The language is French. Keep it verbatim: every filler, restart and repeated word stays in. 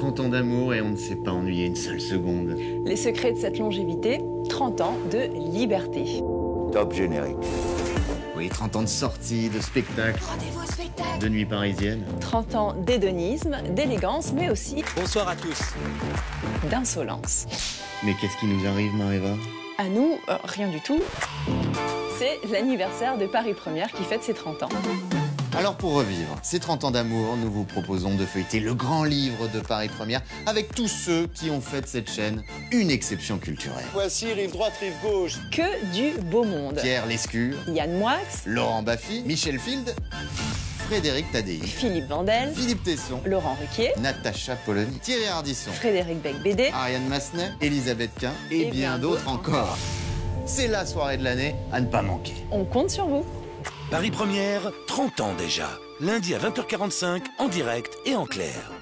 trente ans d'amour et on ne s'est pas ennuyé une seule seconde. Les secrets de cette longévité, trente ans de liberté. Top générique. Oui, trente ans de sorties, de spectacles, Rendez-vous au spectacle. de nuit parisienne. trente ans d'hédonisme, d'élégance, mais aussi Bonsoir à tous. d'insolence. Mais qu'est-ce qui nous arrive, Maréva? À nous, euh, rien du tout. C'est l'anniversaire de Paris Première qui fête ses trente ans. Alors pour revivre ces trente ans d'amour, nous vous proposons de feuilleter le grand livre de Paris Première avec tous ceux qui ont fait de cette chaîne une exception culturelle. Voici rive droite, rive gauche. Que du beau monde. Pierre Lescure, Yann Moix, Laurent Baffy, Michel Field, Frédéric Tadei, Philippe Vandel, Philippe Tesson, Laurent Ruquier, Natacha Polony, Thierry Ardisson, Frédéric Becbédé. Ariane Massenet, Elisabeth Quint et, Et bien bien d'autres d'autres encore. C'est la soirée de l'année à ne pas manquer. On compte sur vous. Paris Première, trente ans déjà. Lundi à vingt heures quarante-cinq, en direct et en clair.